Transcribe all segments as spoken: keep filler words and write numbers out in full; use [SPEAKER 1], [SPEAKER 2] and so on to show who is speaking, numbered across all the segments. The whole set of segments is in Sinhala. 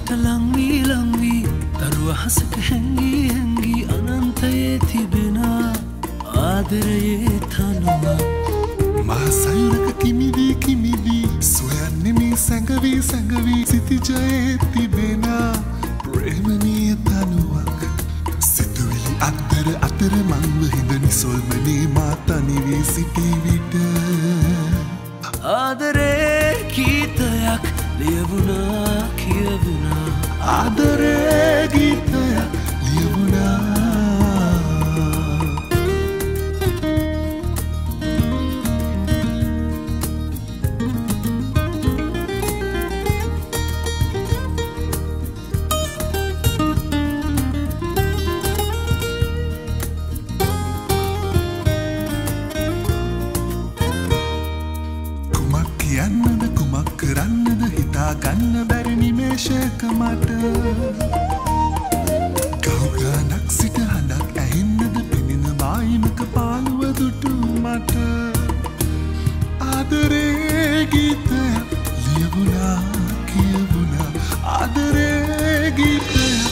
[SPEAKER 1] මට ලංවී ලංවී දරුව හසක හැංගී හැංගී අනන්තයේ තිබෙන ආදරයේ තනුව මහසයුරක කිමිදී කිමිදී සොයන්නේ මේ සැඟවී සැඟවී සිතිජයේ තිබෙන ප්‍රේමනීය තනුවක් සිතුවිලි අතර අතර මංව හිඳ නිසොල්මනේ මා තනි වී සිටි විට ආදරේ ගීතයක් ලියවුණා කියවුණා ආදරේ ගීතයක් ලියවුණා ගන්න බැරි නිමේෂයක මට කවුගානක් සිට හඬක් ඇහෙන්නද පෙනෙන මායිමක පාළුව දුටු මට ආදරේ ගීතයක් ලියවුණා කියවුණා ආදරේ ගීතයක්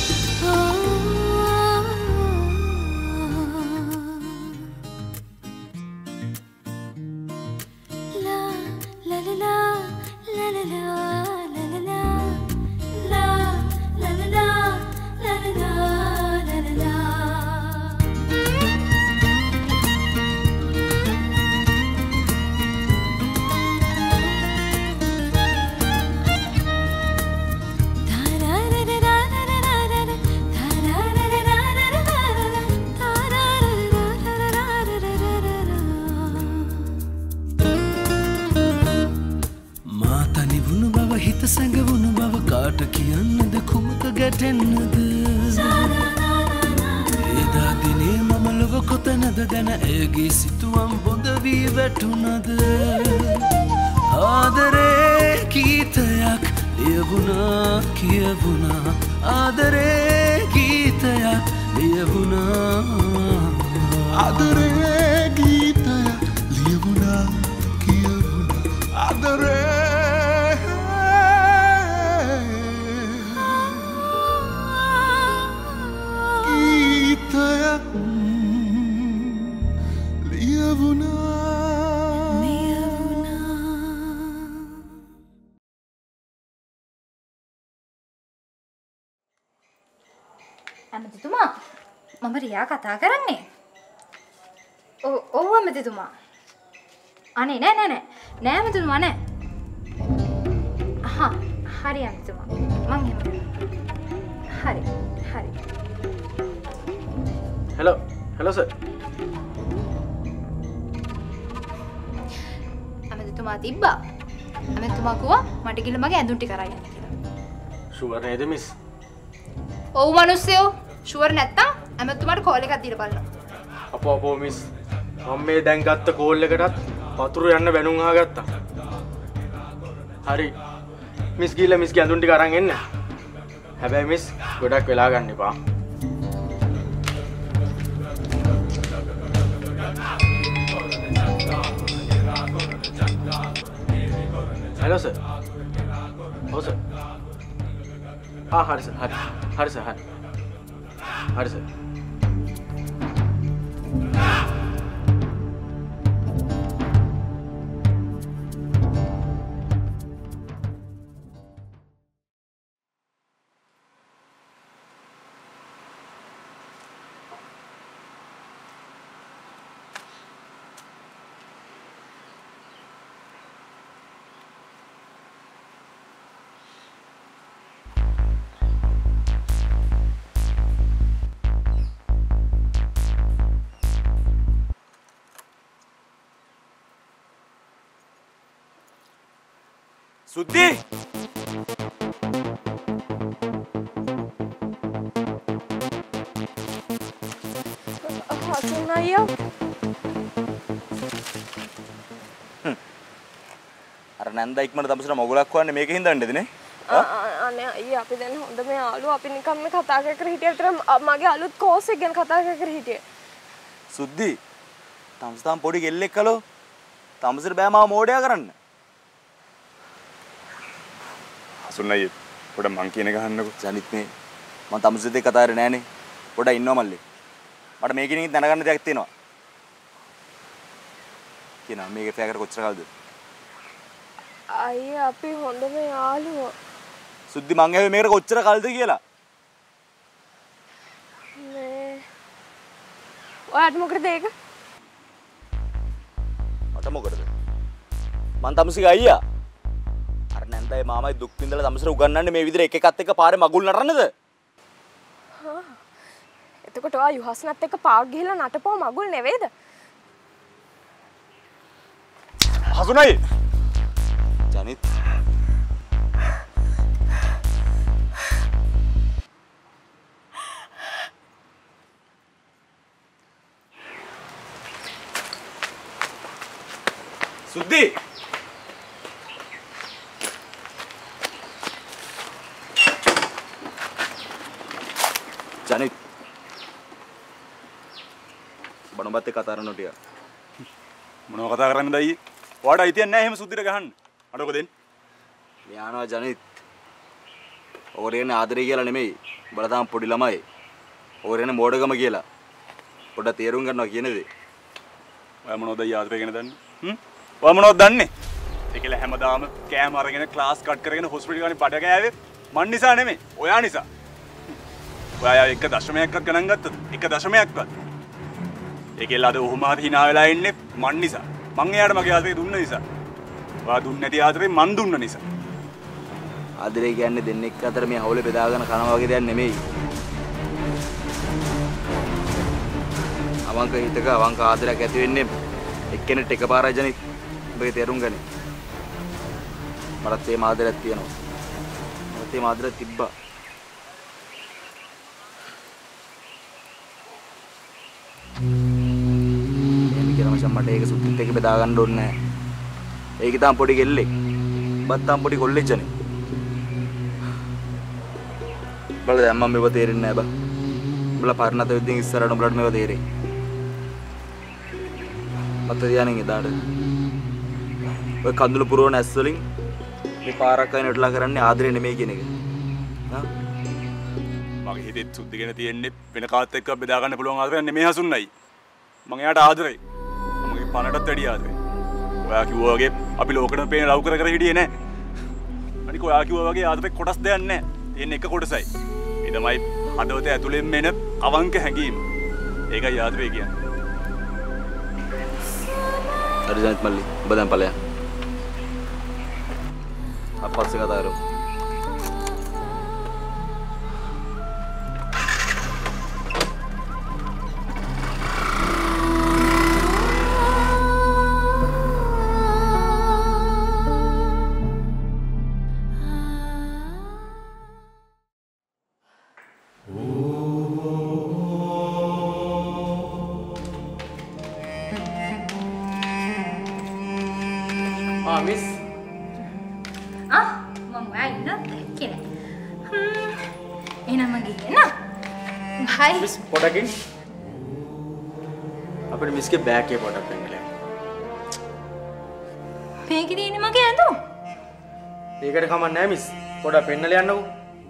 [SPEAKER 1] සැඟවුණු බව කාට කියන්නද කුමක ගැටෙන්නද එදා දිනේ මම ලොව කොතැනද දැන ඇයගේ සිතුවම් බොඳ වී වැටුණද ආදරේ ගීතයක් ලියවුණා කියවුණා ආදරේ ගීතයක් ලියවුණා ආදරේ ගීතයක් ලියවුණා කියවුණා ආදරේ
[SPEAKER 2] ඇමතිතුමා මම රියා කතා කරන්නේ. ඔව් ඔව් ඇමතිතුමා. අනේ නෑ නෑ නෑ නෑ ඇමතිතුමා නෑ. අහා හරි ඇමතිතුමා මං එන්න. හරි හරි.
[SPEAKER 3] Hello hello sir.
[SPEAKER 2] ඇමතිතුමා තිබ්බා. ඇමතිතුමා කිව්වා මට ගිහලා මගේ ඇඳුම් ටික අරන් යන්න කියලා.
[SPEAKER 3] ෂුවර් නේද මිස්?
[SPEAKER 2] ඔව් මිනිස්සයෝ ෂුවර් නැත්තම් ඇමතුමාට කෝල් එකක් දීලා බලන්න.
[SPEAKER 3] අපෝ අපෝ මිස් මම මේ දැන් ගත්ත කෝල් එකටත් වතුර යන්න බැනුම් අහගත්තා. හරි මිස් ගිහලා මිස්ගේ අඳුන් ටික අරන් එන්න. හැබැයි මිස් ගොඩක් වෙලා ගන්න එපා. Hello sir. ඔව් සර්. ආ හරි සර් හරි. හරි සර් හරි. හරි සර්.
[SPEAKER 4] සුද්දි
[SPEAKER 5] හසුන් අයියා
[SPEAKER 4] අර නැන්දා ඉක්මනට තමසට මොගලක් වන්නේ මේකේ හින්දාන්නේද නේ?
[SPEAKER 5] අනේ අයියා අපි දැන් හොඳම යාළුවෝ අපි නිකන් මේ කතා කර කර හිටිය විතර මගේ අලුත් කෝස් එක ගැන කතා කර කර හිටියේ.
[SPEAKER 4] සුද්දි තමස තාම පොඩි ගෙල්ලෙක් කලෝ. තමසට බෑ මාව මෝඩයා කරන්න. හසුන් අයියේ පොඩ මං කියන ගහන්නකෝ. ජනිත් මේ මං තමුසෙත් එක්ක කතා කරේ නෑනේ. පොඩ ඉන්නව මල්ලි. මට මේකෙනින් දැනගන්න දෙයක් තියෙනවා. කියනවා මේකේ ෆෑකට කොච්චර කල්ද?
[SPEAKER 5] අයියා අපි හොඳම යාළුවෝ.
[SPEAKER 4] සුද්ධි මං ඇහුවේ මේකට කොච්චර කල්ද කියලා.
[SPEAKER 5] මේ ඔයාට මොකටද ඒක?
[SPEAKER 4] මට මොකටද? මං තමුසිගේ අයියා. අර නැන්දයි මාමයි දුක් විඳලා තමුසට උගන්වන්නේ මේ විදිහට එක එකත් එක්ක පාරේ මගුල් නටන්නද?
[SPEAKER 5] හා. එතකොට ඔයා යුහස්නත් එක්ක පාක් ගිහිල්ලා නටපුව මගුල් නෙවෙයිද?
[SPEAKER 4] හසුනයි. ජනිත් සුද්ධි ජනිත් බණබත් එක්ක කතා කරනවා ටික
[SPEAKER 6] මොනව කතා කරන්නද අයියේ? ඔයාට අයිතියක් නැහැ එහෙම සුද්ධිට ගහන්න. අඩෝක දෙන්න.
[SPEAKER 4] යානවා ජනිත්. ඕරේන ආදරේ කියලා නෙමෙයි. උඹලා තාම පොඩි ළමයි. ඕරේන මෝඩකම කියලා. පොඩ්ඩක් තේරුම් ගන්නවා කියන දේ.
[SPEAKER 6] ඔයා මොනවද අයියා ආදරේ ගැන දන්නේ? හ්ම්? ඔයා මොනවද දන්නේ? ඒකල හැමදාම කෑම අරගෙන ක්ලාස් කට් කරගෙන හොස්පිටල් ගානේ බඩ ගෑවේ මන් නිසා නෙමෙයි. ඔයා නිසා. ඔයා එක දශමයක්වත් ගණන් ගත්තද? එක දශමයක්වත්. ඒකෙල්ල අද ඔහොම හරි hina වෙලා ඉන්නේ මන් නිසා. මං එයාට මගේ ආදරේ දුන්න නිසා. ඔයා දුන්නේ නැති ආදරේ මන් දුන්න නිසා.
[SPEAKER 4] ආදරේ කියන්නේ දෙන්නෙක් අතර මේ හවුලේ බෙදාගෙන කනවා වගේ දෙයක් නෙමෙයි. අවංක හිතක අවංක ආදරයක් ඇති වෙන්නේ එක්කෙනෙක්ට එකපාරයි ජනිත්. ඔබේ තේරුම් ගනි. මටත් ඒ ආදරයක් තියෙනවා. මටත් ඒ ආදරයක් තිබ්බා. මට ඒක සුද්ධිත් එක්ක බෙදා ගන්න ඕනේ නැහැ. ඒක තාම පොඩි කෙල්ලෙක්. බත් තාම පොඩි කොල්ලෙක්ජනේ. බලද මම මේව තේරෙන්නේ නැහැ බා. උඹලා පරණත වෙද්දී ඉස්සරහට උඹලට මේව තේරෙයි. මත දියානින් එදාට. ඔය කඳුළු පුරවන ඇස් වලින් මේ පාරක් අයින් වටලා කරන්නේ ආදරේ නෙමෙයි කියන එක. හා?
[SPEAKER 6] මගේ හිතෙත් සුද්ධි ගැන තියෙන්නේ වෙන කාත් එක්ක බෙදා ගන්න පුළුවන් ආදරයක් නෙමෙයි හසුන්නයි. මං එයාට ආදරේ. පණටත් වැඩි ආදරේ. ඔයා කිව්වා වගේ අපි ලෝකෙටම පේන ලව් කර කර හිටියේ නෑ. අනික ඔයා කිව්වා වගේ ආදරේ කොටස් දෙයක් නෑ. තියෙන එක කොටසයි. ඒ තමයි හදවත ඇතුලෙන් එන අවංක හැඟීම. ඒකයි ආදරේ කියන්නේ.
[SPEAKER 4] හරි ජනිත් මල්ලි. ඔබ දැන් ඵලයන්. අපස්සේ කතා කරමු.
[SPEAKER 3] Ah, miss.
[SPEAKER 2] Ah, mama ay na kine. Hmm. Ina magi na. Bye.
[SPEAKER 3] Miss පොඩකින් අපිට මිස්ගේ බෑග් එක පොඩක් දෙන්නලා.
[SPEAKER 2] මේකේ තියෙන්නේ මගේ ඇඳුම්.
[SPEAKER 3] ඒකට කමක් නැහැ මිස්. පොඩක් පෙන්නලා යන්නකෝ.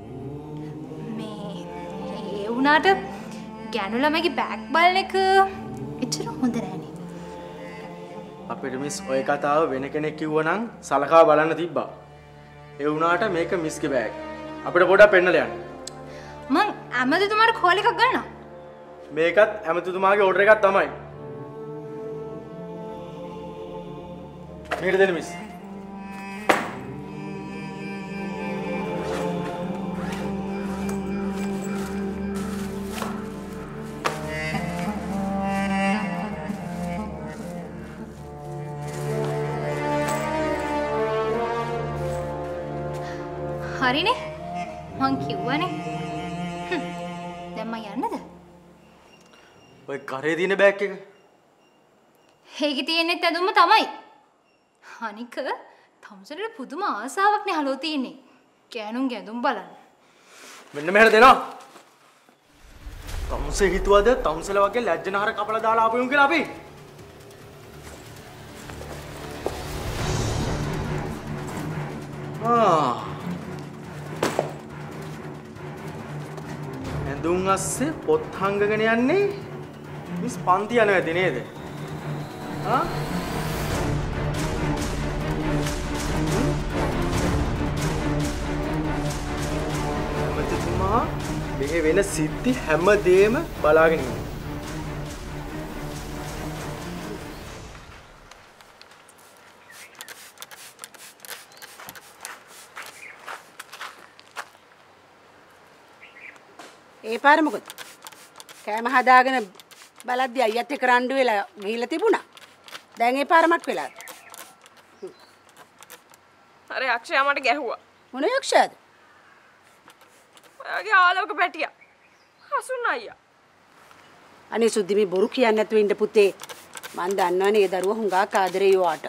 [SPEAKER 2] මේ ඒ වුණාට ගෑනු ළමයිගේ බෑග් බලන එක එච්චර හොඳ නෑනේ.
[SPEAKER 3] අපිට මිස් ඔය කතාව වෙන කෙනෙක් කිව්වනම් සලකා බලන්න තිබ්බා. ඒ වුණාට මේක මිස්ගේ බෑග්. අපිට පොඩක් පෙන්නලා යන්න.
[SPEAKER 2] මං ඇමතිතුමාට කෝල් එකක් ගන්නවා.
[SPEAKER 3] මේකත් ඇමතිතුමාගේ ඕඩර් එකක් තමයි. මේකට දෙන්න මිස්.
[SPEAKER 2] හරිනේ. මං කිව්වනේ. හ්ම්. දැන් මම යන්නද?
[SPEAKER 3] ඔය කරේ තියෙන බෑග් එක.
[SPEAKER 2] ඒකේ තියෙන්නේ ඇඳුම තමයි. අනික තමුසෙට පුදුම ආසාවක් නේ හලෝ තියෙන්නේ. ගෑනුන්ගේ ඇඳුම් බලන්න.
[SPEAKER 3] මෙන්න මෙහෙට දෙනවා. තමුසේ හිතුවද තමුසල වගේ ලැජ්ජනහර කපලා දාලා ආපු යුන් කියලා අපි? ආ ඇඳුම් අස්සේ පොත් හංගගෙන යන්නේ මිස් පන්ති යන ඇති නේද? හා? ඇමතිතුමා මේ වෙන සිද්ධි හැමදේම බලාගෙන ඉන්නවා.
[SPEAKER 7] ඒ පාර මොකද? කෑම හදාගෙන බලද්දි අයියත් එක්ක රණ්ඩු වෙලා ගිහිල්ලා තිබුණා. දැන් ඒ පාරමක් වෙලාද?
[SPEAKER 5] අර යක්ෂයා මට ගැහුවා.
[SPEAKER 7] මොන යක්ෂයාද?
[SPEAKER 5] ඔයාගේ ආලෝක පැටියා. හසුන් අයියා.
[SPEAKER 7] අනේ සුද්ධි මේ බොරු කියන්නේ නැතුව ඉන්න පුතේ. මං දන්නවනේ ඒ දරුවා හුඟක් ආදරේ යෝට.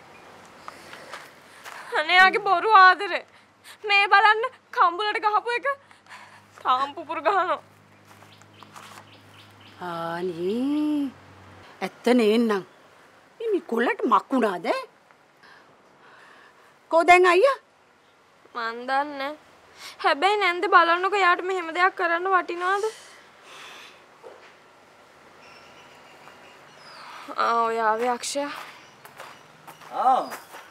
[SPEAKER 5] අනේ යාගේ බොරු ආදරේ. මේ බලන්න කම්බුලට ගහපු එක තාම් පුපුරු ගහනවා.
[SPEAKER 7] ආනි ඇත්ත නේන්නම්. මේ කොල්ලට මක්ුණාද? කො දැන් අයියා?
[SPEAKER 5] මන් දන්නේ. හැබැයි නැන්ද බලන්නකෝ යාට මෙහෙම දෙයක් කරන්න වටිනවද? ආ ඔය ආවේ අක්ෂයා.
[SPEAKER 4] ආ.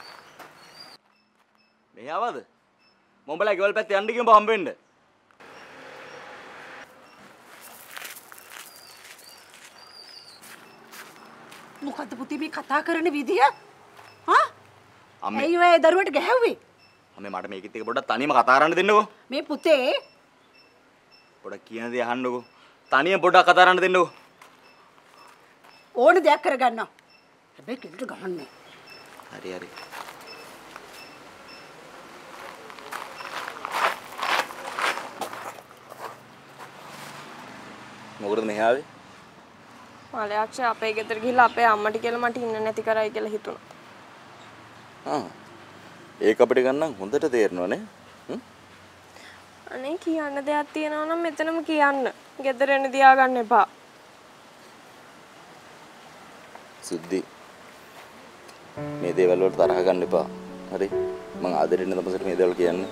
[SPEAKER 4] මේ ආවද? මොඹලා ගෙවල් පැත්තේ යන්න ගියම හම්බ වෙන්න.
[SPEAKER 7] මොකද්ද පුතේ මේ කතා කරන විදිය? හා?
[SPEAKER 4] අම්මේ.
[SPEAKER 7] ඇයි ඔය දරුවට ගැහුවේ?
[SPEAKER 4] අම්මේ මට මේකෙත් එක පොඩ්ඩක් තනියම කතා කරන්න දෙන්නකෝ.
[SPEAKER 7] මේ පුතේ
[SPEAKER 4] පොඩ්ඩක් කියන දේ අහන්නකෝ. තනියම පොඩ්ඩක් කතා කරන්න දෙන්නකෝ.
[SPEAKER 7] ඕන දෙයක් කරගන්නවා. හැබැයි කෙල්ලට ගහන්නේ.
[SPEAKER 4] හරි හරි. මොකටද මෙහි ආවේ?
[SPEAKER 5] මාළේ අක්ෂයා අපේ ගෙදර ගිහිල්ලා අපේ අම්මට කියලා මට ඉන්න නැති කරයි කියලා හිතුණා.
[SPEAKER 4] ආ. ඒක අපිට ගන්න හොඳට තේරෙනවනේ. හ්ම්.
[SPEAKER 5] අනේ කියන්න දෙයක් තියෙනවා නම් මෙතනම කියන්න. ගෙදර එන්න තියාගන්න එපා.
[SPEAKER 4] සුද්ධි. මේ දේවල් වලට තරහ ගන්න එපා. හරි. මං ආදරෙන්න තමසට මේ දේවල් කියන්නේ.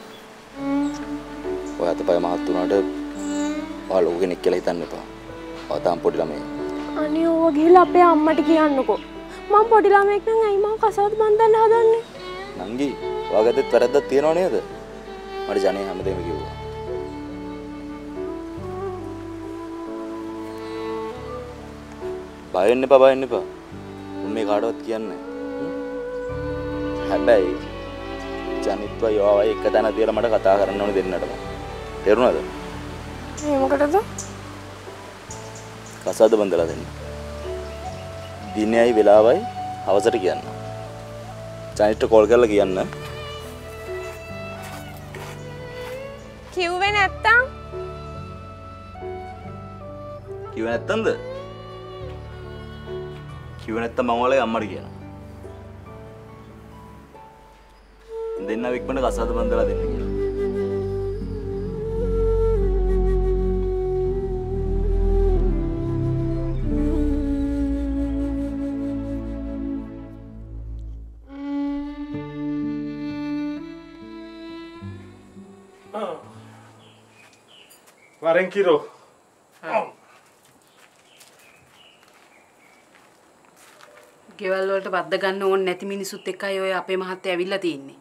[SPEAKER 4] ඔය අතපය මහත් උනාට ඔයා ලොකු කෙනෙක් කියලා හිතන්න එපා. ඔයා තාම පොඩි ළමයි.
[SPEAKER 5] අනේ ඕව ගිහලා අපේ අම්මට කියන්නකෝ. මම පොඩි ළමෙක් නම් ඇයි මම කසාද බඳින්න හදන්නේ?
[SPEAKER 4] නංගි, ඔයාගත්තේ වැරද්දක් තියෙනව නේද? මට ජනේ හැමදේම කිව්වා. බය වෙන්න එපා, බය වෙන්න එපා. උන් මේ කාටවත් කියන්නේ නැහැ. හැබැයි ජනිත්ව යෝවයි එක තැන තියලා මට කතා කරන්න ඕනේ දෙන්නටම. තේරුණාද?
[SPEAKER 5] මේ මොකටද?
[SPEAKER 4] කසාද බඳලා දෙන්න. දිනයයි වෙලාවයි හවසට කියන්න. ජනිත්ට කෝල් කරලා කියන්න.
[SPEAKER 5] කිව්වේ නැත්තම්?
[SPEAKER 4] කිව්වේ නැත්තම්ද? කිව්වේ නැත්තම් මම ඔයාලගේ අම්මට කියනවා. දෙන්න වික්මන කසාද බඳලා දෙන්න කියලා.
[SPEAKER 1] වරෙන් කිරෝ.
[SPEAKER 7] ගෙවල් වලට බද්ද ගන්න ඕනේ නැති මිනිසුත් එක්කයි ඔය අපේ මහත්තයා ඇවිල්ලා තින්නේ.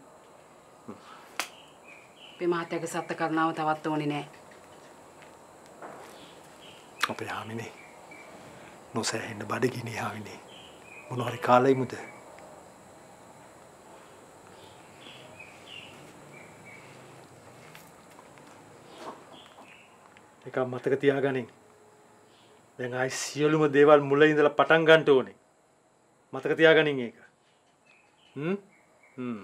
[SPEAKER 7] අපේ මහත්තයාගේ සත්ත්ව කරුණාව තවත් ඕනේ නෑ.
[SPEAKER 1] අපේ හාමිනේ. නොසැහෙන්න බඩගිනි හාමිනේ. මොන හරි කාලෙමුද? එක මතක තියාගනින්. දැන් ආයි සියලුම දේවල් මුල ඉඳලා පටන් ගන්න ඕනේ. මතක තියාගනින් ඒක. හ්ම්? හ්ම්.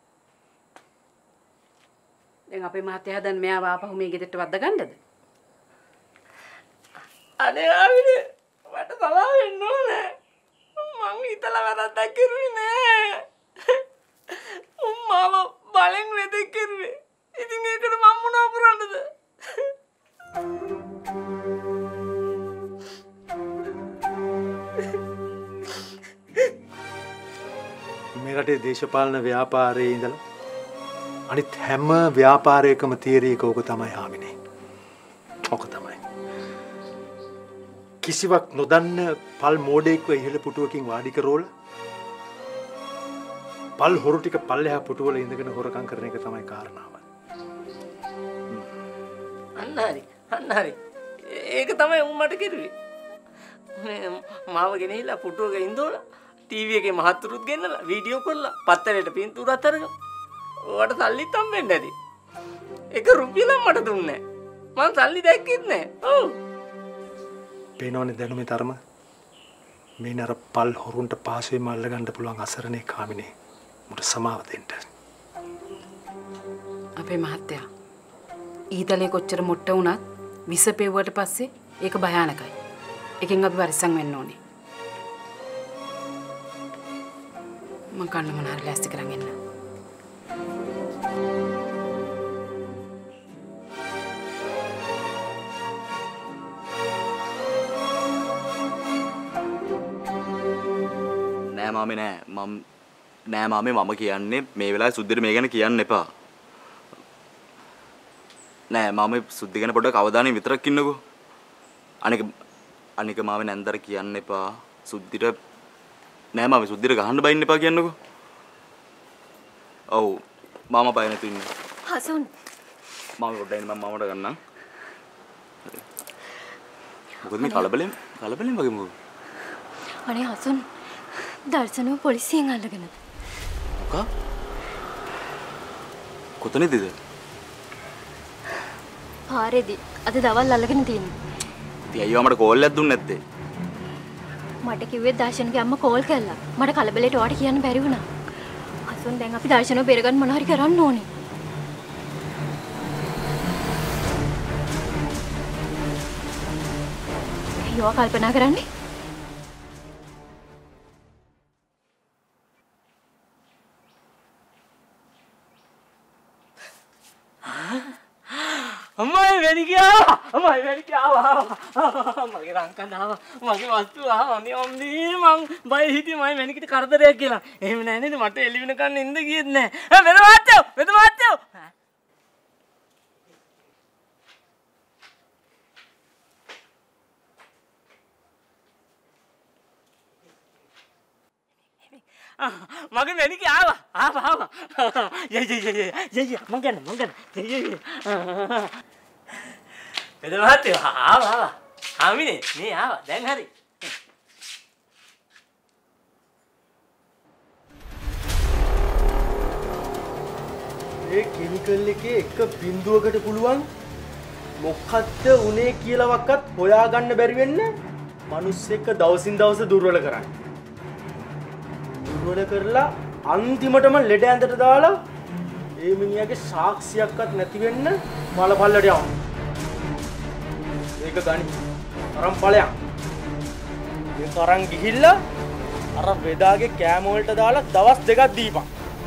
[SPEAKER 7] දැන් අපේ මහත්තයා හදන්නේ මෙයාව ආපහු මේ ගෙදරට වද්දා ගන්නද?
[SPEAKER 5] අනේ ආවිනේ මට සමා වෙන්න ඕනේ. මං හිතලා වැරද්දක් කරුවේ නෑ. උම්මාව බලෙන් වෙදෙක් කරුවේ. ඉතින් ඒකට මම මොනව කරන්නද?
[SPEAKER 1] මේ රටේ දේශපාලන ව්‍යාපාරයේ ඉඳලා අනිත් හැම ව්‍යාපාරයකම තියෙන එක ඕක තමයි හාමිනේ. ඕක තමයි. කිසිවක් නොදන්න පල් මෝඩෙක්ව ඉහළ පුටුවකින් වාඩි කරෝලා පල් හොරු ටික පල්ලෙහා පුටුවල ඉඳගෙන හොරකම් කරන එක තමයි කාරණාව.
[SPEAKER 8] අන්න හරි. අන්න හරි. ඒක තමයි උන් මට කිරුවේ. මේ මාව ගෙනහිලා පුටුවක ඉඳෝලා ටීවී එකේ මහත්තුරුත් ගෙන්නලා වීඩියෝ කරලා පත්තරේට පින්තූරත් අරගෙන ඔයාට සල්ලිත් හම්බෙන්නේ නැති. එක රුපියලක් මට දුන්නේ නැහැ. මං සල්ලි දැක්කෙත් නැහැ. ඔව්.
[SPEAKER 1] පේනවනේ දැනුමේ තරම මේ නර පල් හොරුන්ට පාසෙම අල්ලගන්න පුළුවන් අසරණේ කාමිනේ මුට සමාව දෙන්න.
[SPEAKER 7] අපේ මහත්තයා ඊතලේ කොච්චර මොට්ට වුණත් විස පෙව්වට පස්සේ ඒක භයානකයි. එකෙන් අපි පරිස්සම් වෙන්න ඕනේ. මං කන්න මොනාර ලෑස්ති කරන් එන්න.
[SPEAKER 4] නෑ මාමේ නෑ මම නෑ මාමේ මම කියන්නේ මේ වෙලාවේ සුද්ධිට මේ ගැන කියන්න එපා. නෑ මාමේ සුද්ධි ගැන පොඩ්ඩක් අවධානයෙන් විතරක් ඉන්නකෝ. අනික අනික මාමේ නැන්දර කියන්න එපා. සුද්ධිට නෑ මාමේ සුද්ධිට ගහන්න බයින්න එපා කියන්නකෝ. ඔව් මාමා බය නැතු ඉන්න.
[SPEAKER 2] හසුන්
[SPEAKER 4] මාමේ පොඩ්ඩක් ඉන්න මම මාමට ගන්නම්. මොකද මේ කලබලෙන් කලබලෙන් වගේ මොකද?
[SPEAKER 2] අනේ හසුන් දර්ශනව පොලිසියෙන් අල්ලගෙන.
[SPEAKER 4] මොකක්? කොතනද?
[SPEAKER 2] පාරේදී අද දවල් අල්ලගෙන තියෙනවා.
[SPEAKER 4] ඉතින් අයියෝ මට කෝල් එකක් දුන්නේ නැත්තේ.
[SPEAKER 2] මට කිව්වේ දර්ශනගේ අම්මා කෝල් කළා. මට කලබලෙට ඔයාට කියන්න බැරි වුණා. හසුන් දැන් අපි දර්ශනව බේරගන්න මොන හරි කරන්න ඕනේ. යෝ කල්පනා කරන්නේ?
[SPEAKER 8] අම්මයි වෙලි ගියා. අම්මයි වෙලි ගියා. මගේ රංකන් ආවා. මගේ වස්තු ආවා. අනේ අම්මේ මං බය හිටියේ මම වෙනිකට කරදරයක් කියලා. එහෙම නෑ නේද මට එළි වෙනකන් ඉඳ ගියෙත් නෑ. ඈ වෙද මාත්‍යෝ වෙද මාත්‍යෝ. මගේ වෙනික ආවා. ආවා ආවා. ය ය ය ය ය මං ගන්න මං ගන්න. ය ය ය. වෙද මාත්‍යෝ ආවා ආවා. ආමිනේ මේ ආවා. දැන් හරි.
[SPEAKER 3] ඒ කිමිකල් එකේ එක බිඳුවකට පුළුවන් මොකක්ද උනේ කියලාවත් හොයාගන්න බැරි වෙන්න මිනිස්සෙක් දවසින් දවස දුර්වල කරන්නේ. දුර්වල කරලා අන්තිමටම ලෙඩ ඇඳට දාලා ඒ මිනිහාගේ සාක්ෂියක්වත් නැති වෙන්න මලපල්ලට යවනවා. ඒක ගනි. අරන් ඵලයක්. ඒක අරන් ගිහිල්ලා අර වෙදාගේ කෑම වලට දාලා දවස් දෙකක් දීපන්.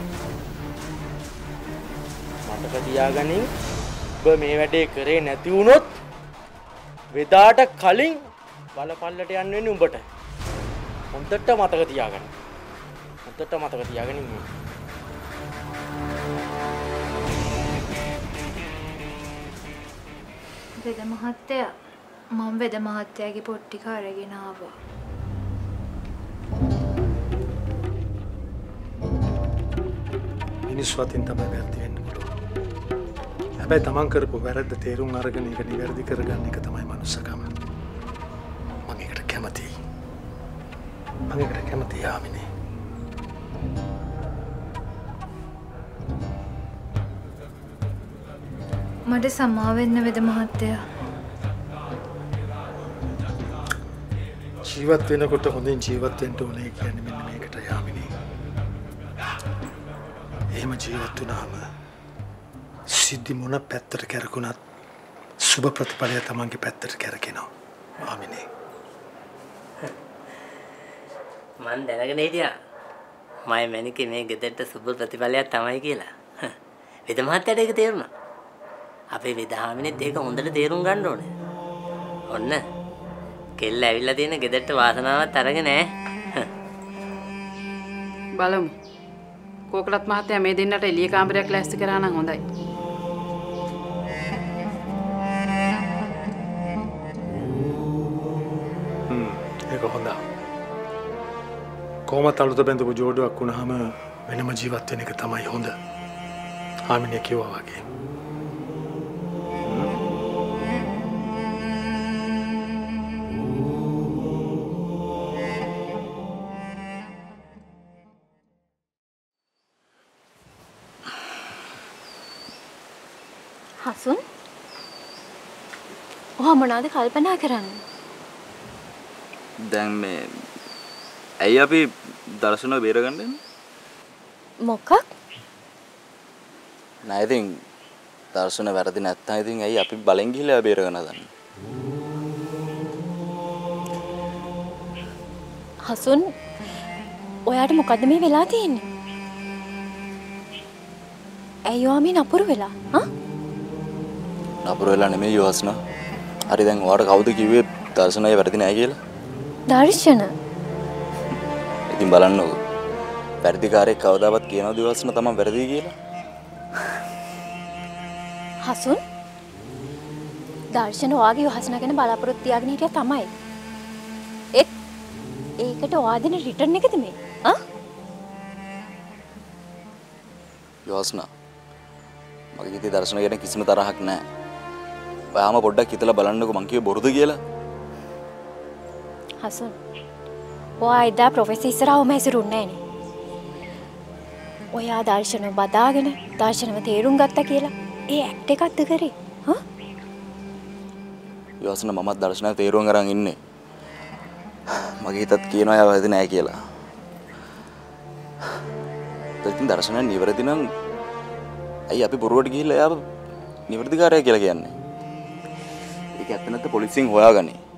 [SPEAKER 3] මතක තියාගනින් ඔබ මේ වැඩේ කරේ නැති වුණොත් වෙදාට කලින් බලපල්ලට යන්න වෙන්නේ උඹට. හොඳට මතක තියාගන්න. හොඳට මතක තියාගනින්.
[SPEAKER 2] වෙද මහත්තයා මම වෙද මහත්තයාගේ පොට්ටික අරගෙන ආවා.
[SPEAKER 1] මිනිස්සු අතින් තමයි වැරදි වෙන්න පුළුවන්. හැබැයි තමන් කරපු වැරද්ද තේරුම් අරගෙන ඒක නිවැරදි කරගන්න එක තමයි මනුස්සකම. මම ඒකට කැමතියි. මම ඒකට කැමතියි ආමිනේ.
[SPEAKER 2] මට සමාව වෙන්න වෙද මහත්තයා.
[SPEAKER 1] ජීවත් වෙනකොට හොඳින් ජීවත් වෙන්න ඕනේ කියන්නේ මෙන්න මේකට යාමිනේ. එහෙම ජීවත් වුණාම සිද්ධි මොන පැත්තට කැරකුණත් සුබ ප්‍රතිඵලය තමන්ගේ පැත්තට කැරකෙනවා. ආමිනේ.
[SPEAKER 8] මන් දැනගෙන හිටියා. මයි මැනිකේ මේ ගෙදරට සුබ ප්‍රතිඵලයක් තමයි කියලා. වෙද මහත්තයාට ඒක තේරුණා. අපේ විදහාමිනෙත් ඒක හොඳට තේරුම් ගන්න ඕනේ. ඔන්න කෙල්ල ඇවිල්ලා තියෙන ගෙදරට වාසනාවක් අරගෙන ඈ.
[SPEAKER 7] බලමු. කෝකලත් මහත්තයා මේ දෙන්නට එළිය කාමරයක් ලෑස්ති කරා නම් හොඳයි.
[SPEAKER 1] හොඳ. කොහොමත් අලුත බැඳපු ජෝඩුවක් වුණාම වෙනම ජීවත් වෙන එක තමයි හොඳ. ආමිනේ කිව්වා වගේ.
[SPEAKER 5] හසුන් ඔහා මොනවද කල්පනා කරන්නේ?
[SPEAKER 4] දැන් මේ ඇයි අපි දර්ශනව බේරගන්න යන්නේ?
[SPEAKER 5] මොකක්?
[SPEAKER 4] නෑ ඉතින් දර්ශන වැරදි නැත්නම් ඉතින් ඇයි අපි බලෙන් ගිහලා බේරගන්න හදන්නේ?
[SPEAKER 5] හසුන් ඔයාට මොකද්ද මේ වෙලා තියෙන්නේ? ඇයි ඔයා මේ නපුරු වෙලා? හා?
[SPEAKER 4] නපුරු වෙලා නෙමෙයි යෝස්නා. හරි දැන් ඔයාට කවුද කිව්වේ දර්ශනය වැරදි නෑ කියලා?
[SPEAKER 5] දර්ශන.
[SPEAKER 4] ඉතින් බලන්නකෝ. වැරදිකාරයෙක් කවදාවත් කියනවද යෝස්නා තමයි වැරදි කියලා?
[SPEAKER 5] හසුන් දර්ශන ඔයාගේ යෝස්නා ගැන බලාපොරොත්තු තියාගෙන හිටියා තමයි. ඒත් ඒකට ඔයා දෙන රිටර්න් එකද මේ? ආ?
[SPEAKER 4] යෝස්නා මගේ හිතේ දර්ශන ගැන කිසිම තරහක් නෑ. ඔයාම පොඩ්ඩක් හිතලා බලන්නකෝ මං කිව්වේ බොරුද කියලා.
[SPEAKER 5] හසුන් ඔයා එදා ප්‍රොෆෙසර් ඉස්සරහවම හැසිරුන්නේ නෑනේ. ඔයා දර්ශනව බදාගෙන දර්ශනව තේරුම් ගත්තා කියලා ඒ ඇක්ට් එකක්ද කරේ? හා?
[SPEAKER 4] යෝස්නා මමත් දර්ශනව තේරුම් අරන් ඉන්නේ. මගේ හිතත් කියනවා එයා වැරදි නෑ කියලා. ඉතින් දර්ශනය නිවැරදි නම් ඇයි අපි බොරුවට ගිහිල්ලා එයාව නිවැරදිකාරයා කියලා කියන්නේ? ඒක ඇත්ත නැත්නම් පොලිසියෙන් හොයාගන්නේ.